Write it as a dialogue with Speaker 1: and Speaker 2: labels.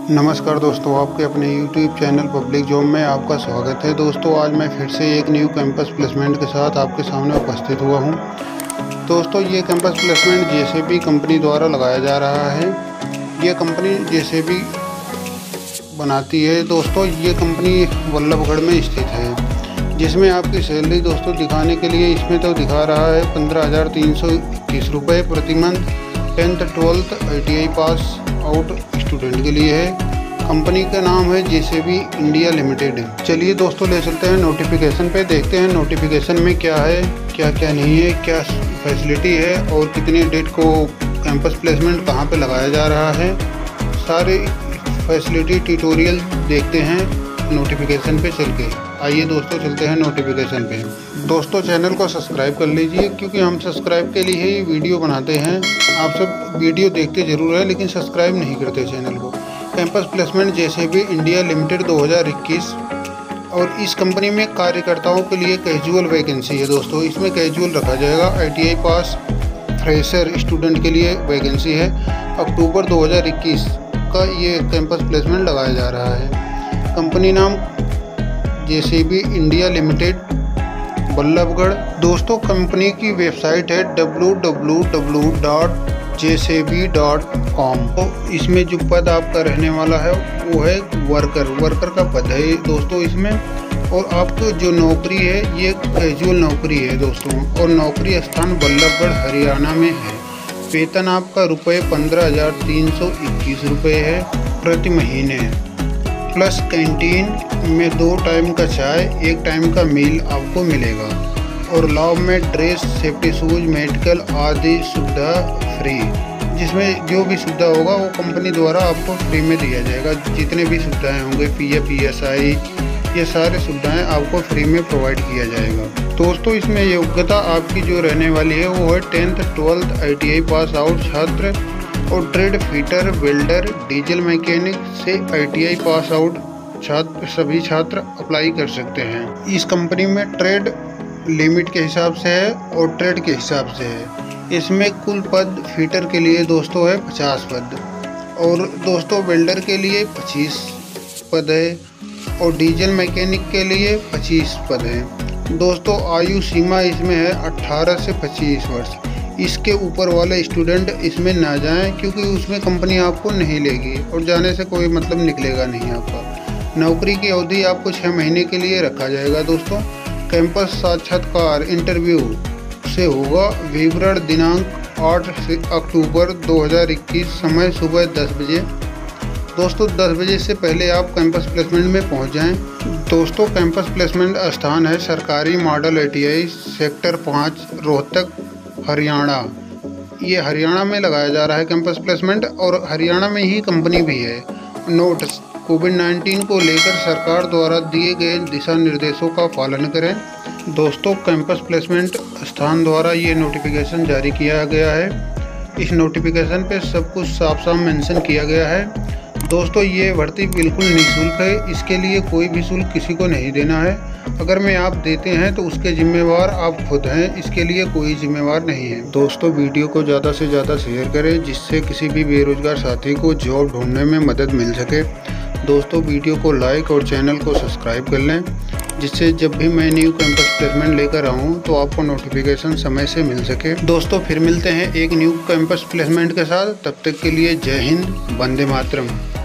Speaker 1: नमस्कार दोस्तों, आपके अपने YouTube चैनल पब्लिक जॉब में आपका स्वागत है। दोस्तों, आज मैं फिर से एक न्यू कैंपस प्लेसमेंट के साथ आपके सामने उपस्थित हुआ हूं। दोस्तों, ये कैंपस प्लेसमेंट JCB कंपनी द्वारा लगाया जा रहा है। ये कंपनी JCB बनाती है। दोस्तों, ये कंपनी बल्लभगढ़ में स्थित है, जिसमें आपकी सैलरी दोस्तों दिखाने के लिए इसमें तो दिखा रहा है 15,321 रुपये प्रति month. 10th 12th ITI pass out student के लिए है। कंपनी का नाम है JCB इंडिया लिमिटेड। चलिए दोस्तों, ले चलते हैं नोटिफिकेशन पे, देखते हैं नोटिफिकेशन में क्या है, क्या क्या नहीं है, क्या फैसिलिटी है और कितनी डेट को कैंपस प्लेसमेंट कहाँ पे लगाया जा रहा है। सारे फैसिलिटी ट्यूटोरियल देखते हैं नोटिफिकेशन पे चल के। आइए दोस्तों, चलते हैं नोटिफिकेशन पे। दोस्तों, चैनल को सब्सक्राइब कर लीजिए, क्योंकि हम सब्सक्राइब के लिए ही वीडियो बनाते हैं। आप सब वीडियो देखते ज़रूर है, लेकिन सब्सक्राइब नहीं करते चैनल को। Campus placement JCB India limited 2021। और इस कंपनी में कार्यकर्ताओं के लिए कैजुअल वैकेंसी है। दोस्तों, इसमें कैजुअल रखा जाएगा। ITI पास फ्रेशर स्टूडेंट के लिए वैकेंसी है। अक्टूबर 2021 का ये कैंपस प्लेसमेंट लगाया जा रहा है। कंपनी नाम JCB इंडिया लिमिटेड, बल्लभगढ़। दोस्तों, कंपनी की वेबसाइट है www.jcb.com। तो इसमें जो पद आपका रहने वाला है वो है वर्कर का पद है दोस्तों इसमें। और आपको जो नौकरी है ये कैजुअल नौकरी है दोस्तों, और नौकरी स्थान बल्लभगढ़ हरियाणा में है। वेतन आपका रुपये 15,321 रुपये है प्रति महीने, प्लस कैंटीन में 2 टाइम का चाय, 1 टाइम का मील आपको मिलेगा। और लाभ में ड्रेस, सेफ्टी शूज, मेडिकल आदि सुविधा फ्री। जिसमें जो भी सुविधा होगा वो कंपनी द्वारा आपको फ्री में दिया जाएगा। जितने भी सुविधाएं होंगे, PF PSI, ये सारी सुविधाएं आपको फ्री में प्रोवाइड किया जाएगा। दोस्तों, इसमें योग्यता आपकी जो रहने वाली है वो है 10th 12th ITI pass out छात्र और trade fitter, welder, diesel mechanic से ITI पास आउट सभी छात्र अप्लाई कर सकते हैं। इस कंपनी में ट्रेड लिमिट के हिसाब से है और ट्रेड के हिसाब से है। इसमें कुल पद फिटर के लिए दोस्तों है 50 पद, और दोस्तों वेल्डर के लिए 25 पद है, और डीजल मैकेनिक के लिए 25 पद है। दोस्तों, आयु सीमा इसमें है 18 से 25 वर्ष। इसके ऊपर वाले स्टूडेंट इसमें ना जाएं, क्योंकि उसमें कंपनी आपको नहीं लेगी और जाने से कोई मतलब निकलेगा नहीं आपका। नौकरी की अवधि आपको 6 महीने के लिए रखा जाएगा। दोस्तों, कैंपस साक्षात्कार इंटरव्यू से होगा। विवरण दिनांक 8 अक्टूबर 2021, समय सुबह 10 बजे। दोस्तों, 10 बजे से पहले आप कैंपस प्लेसमेंट में पहुंच जाएं। दोस्तों, कैंपस प्लेसमेंट स्थान है सरकारी model ITI sector 5 Rohtak Haryana. ये हरियाणा में लगाया जा रहा है कैंपस प्लेसमेंट, और हरियाणा में ही कंपनी भी है। नोट: कोविड-19 को लेकर सरकार द्वारा दिए गए दिशा निर्देशों का पालन करें। दोस्तों, कैंपस प्लेसमेंट स्थान द्वारा ये नोटिफिकेशन जारी किया गया है। इस नोटिफिकेशन पे सब कुछ साफ साफ मेंशन किया गया है। दोस्तों, ये भर्ती बिल्कुल निःशुल्क है। इसके लिए कोई भी शुल्क किसी को नहीं देना है। अगर में आप देते हैं तो उसके जिम्मेवार आप खुद हैं, इसके लिए कोई जिम्मेवार नहीं है। दोस्तों, वीडियो को ज़्यादा से ज़्यादा शेयर करें, जिससे किसी भी बेरोजगार साथी को जॉब ढूंढने में मदद मिल सके। दोस्तों, वीडियो को लाइक और चैनल को सब्सक्राइब कर लें, जिससे जब भी मैं न्यू कैंपस प्लेसमेंट लेकर आऊँ तो आपको नोटिफिकेशन समय से मिल सके। दोस्तों, फिर मिलते हैं एक न्यू कैंपस प्लेसमेंट के साथ। तब तक के लिए जय हिंद, वंदे मातरम।